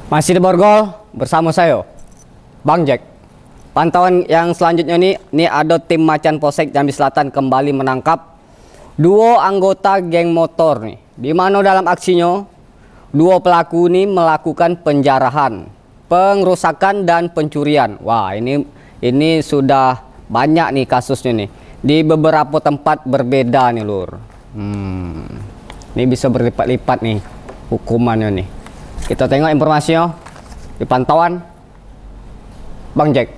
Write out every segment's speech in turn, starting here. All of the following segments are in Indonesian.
Masih di Borgol bersama saya, Bang Jack. Pantauan yang selanjutnya ini ada tim Macan Polsek Jambi Selatan kembali menangkap dua anggota geng motor nih. Di mana dalam aksinya dua pelaku ini melakukan penjarahan, pengrusakan dan pencurian. Wah, ini sudah banyak nih kasusnya nih di beberapa tempat berbeda nih, Lur. Ini bisa berlipat-lipat nih hukumannya nih. Kita tengok informasinya di pantauan Bang Jack.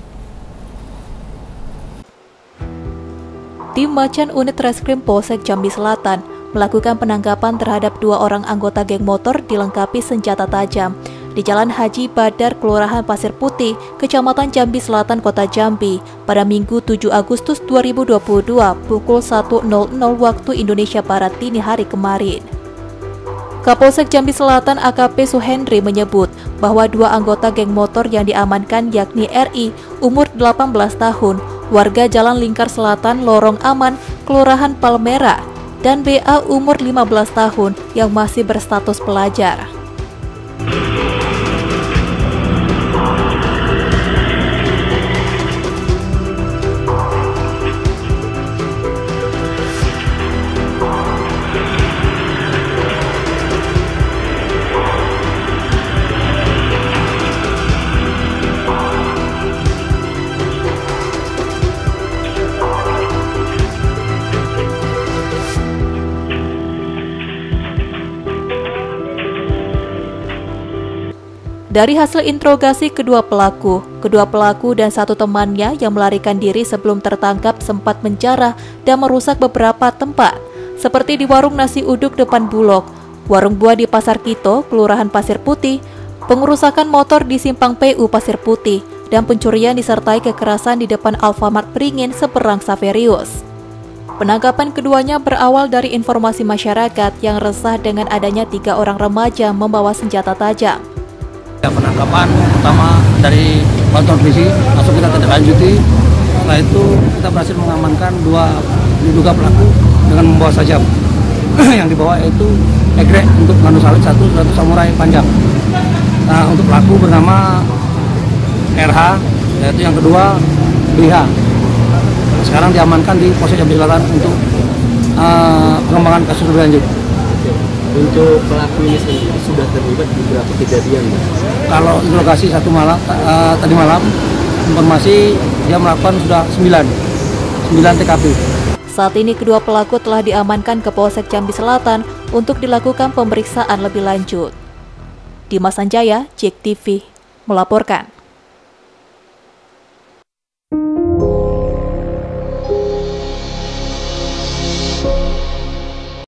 Tim Macan Unit Reskrim Polsek Jambi Selatan melakukan penangkapan terhadap dua orang anggota geng motor dilengkapi senjata tajam di Jalan Haji Badar, Kelurahan Pasir Putih, Kecamatan Jambi Selatan, Kota Jambi pada Minggu 7 Agustus 2022 pukul 1.00 waktu Indonesia Barat dini hari kemarin. Kapolsek Jambi Selatan AKP Suhendri menyebut bahwa dua anggota geng motor yang diamankan yakni RI umur 18 tahun, warga Jalan Lingkar Selatan, Lorong Aman, Kelurahan Palmera, dan BA umur 15 tahun yang masih berstatus pelajar. Dari hasil interogasi kedua pelaku dan satu temannya yang melarikan diri sebelum tertangkap sempat menjarah dan merusak beberapa tempat, seperti di warung nasi uduk depan Bulog, warung buah di Pasar Kito, Kelurahan Pasir Putih, pengerusakan motor di Simpang PU Pasir Putih, dan pencurian disertai kekerasan di depan Alfamart Beringin Seberang Saverius. Penangkapan keduanya berawal dari informasi masyarakat yang resah dengan adanya 3 orang remaja membawa senjata tajam. Penangkapan pertama dari bantuan polisi, langsung kita tindak lanjuti. Setelah itu kita berhasil mengamankan 2 diduga pelaku dengan membawa sajam. Yang dibawa yaitu egrek untuk nganu sawit 1 samurai panjang. Nah, untuk pelaku bernama RH, yaitu yang kedua BH. Sekarang diamankan di Polsek Jambi Selatan untuk pengembangan kasus lebih lanjut. Untuk pelaku ini sendiri sudah terlibat di beberapa kejadian. Kalau interogasi tadi malam, informasi dia melakukan sudah 9 TKP. Saat ini kedua pelaku telah diamankan ke Polsek Jambi Selatan untuk dilakukan pemeriksaan lebih lanjut. Dimas Sanjaya, JEK TV, melaporkan.